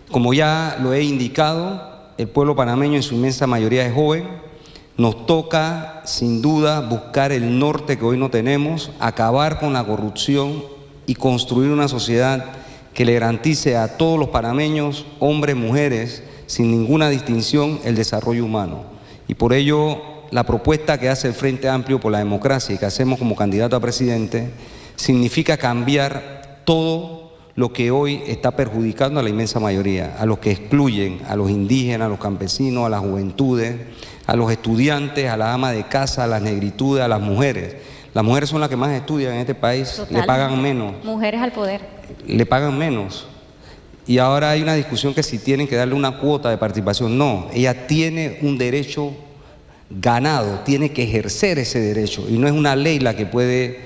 Como ya lo he indicado, el pueblo panameño en su inmensa mayoría es joven. Nos toca, sin duda, buscar el norte que hoy no tenemos, acabar con la corrupción y construir una sociedad que le garantice a todos los panameños, hombres, mujeres, sin ninguna distinción, el desarrollo humano. Y por ello, la propuesta que hace el Frente Amplio por la Democracia y que hacemos como candidato a presidente significa cambiar todo lo que hoy está perjudicando a la inmensa mayoría, a los que excluyen, a los indígenas, a los campesinos, a las juventudes, a los estudiantes, a la ama de casa, a las negritudes, a las mujeres. Las mujeres son las que más estudian en este país. Total. Le pagan menos. Mujeres al poder. Le pagan menos. Y ahora hay una discusión que si tienen que darle una cuota de participación. No, ella tiene un derecho ganado, tiene que ejercer ese derecho y no es una ley la que puede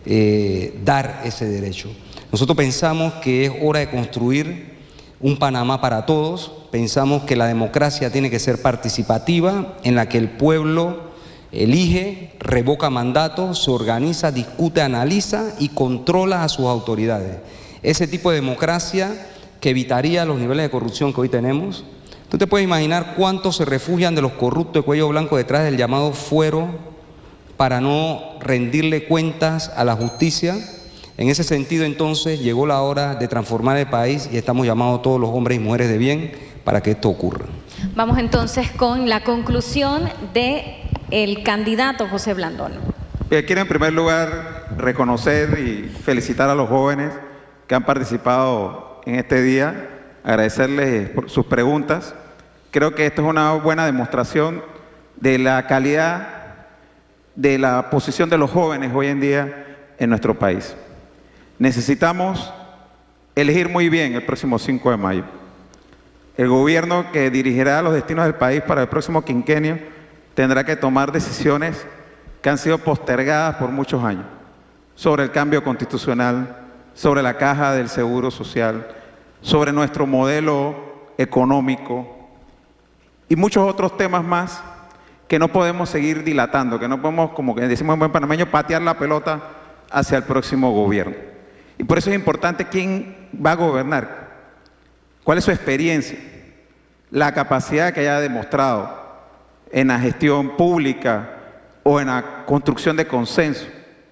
dar ese derecho. Nosotros pensamos que es hora de construir un Panamá para todos, pensamos que la democracia tiene que ser participativa, en la que el pueblo elige, revoca mandatos, se organiza, discute, analiza y controla a sus autoridades. Ese tipo de democracia que evitaría los niveles de corrupción que hoy tenemos. Tú te puedes imaginar cuántos se refugian de los corruptos de cuello blanco detrás del llamado fuero para no rendirle cuentas a la justicia. En ese sentido, entonces, llegó la hora de transformar el país y estamos llamados todos los hombres y mujeres de bien para que esto ocurra. Vamos entonces con la conclusión del candidato José Blandón. Quiero en primer lugar reconocer y felicitar a los jóvenes que han participado en este día, agradecerles por sus preguntas. Creo que esto es una buena demostración de la calidad de la posición de los jóvenes hoy en día en nuestro país. Necesitamos elegir muy bien el próximo 5 de mayo. El gobierno que dirigirá los destinos del país para el próximo quinquenio tendrá que tomar decisiones que han sido postergadas por muchos años sobre el cambio constitucional, sobre la caja del seguro social, sobre nuestro modelo económico y muchos otros temas más que no podemos seguir dilatando, que no podemos, como que decimos en buen panameño, patear la pelota hacia el próximo gobierno. Y por eso es importante quién va a gobernar, cuál es su experiencia, la capacidad que haya demostrado en la gestión pública o en la construcción de consenso.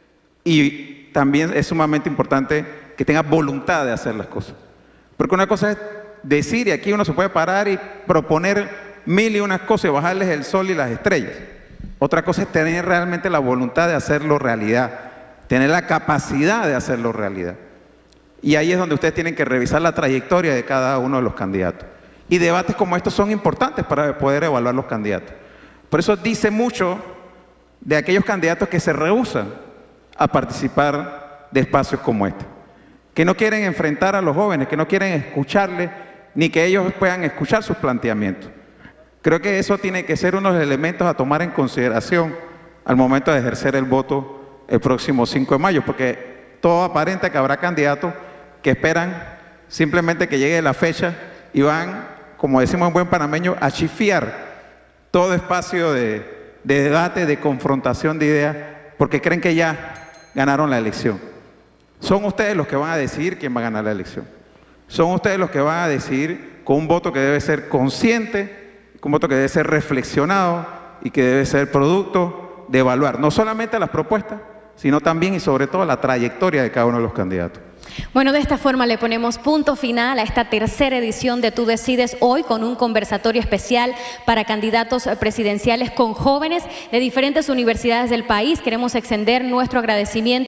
Y también es sumamente importante que tenga voluntad de hacer las cosas. Porque una cosa es decir, y aquí uno se puede parar y proponer mil y unas cosas y bajarles el sol y las estrellas. Otra cosa es tener realmente la voluntad de hacerlo realidad, tener la capacidad de hacerlo realidad. Y ahí es donde ustedes tienen que revisar la trayectoria de cada uno de los candidatos. Y debates como estos son importantes para poder evaluar los candidatos. Por eso dice mucho de aquellos candidatos que se rehúsan a participar de espacios como este, que no quieren enfrentar a los jóvenes, que no quieren escucharles, ni que ellos puedan escuchar sus planteamientos. Creo que eso tiene que ser uno de los elementos a tomar en consideración al momento de ejercer el voto el próximo 5 de mayo, porque todo aparenta que habrá candidatos que esperan simplemente que llegue la fecha y van, como decimos en buen panameño, a chifiar todo espacio de debate, de confrontación de ideas, porque creen que ya ganaron la elección. Son ustedes los que van a decidir quién va a ganar la elección. Son ustedes los que van a decidir con un voto que debe ser consciente, con un voto que debe ser reflexionado y que debe ser producto de evaluar no solamente las propuestas, sino también y sobre todo la trayectoria de cada uno de los candidatos. Bueno, de esta forma le ponemos punto final a esta tercera edición de Tú Decides, hoy con un conversatorio especial para candidatos presidenciales con jóvenes de diferentes universidades del país. Queremos extender nuestro agradecimiento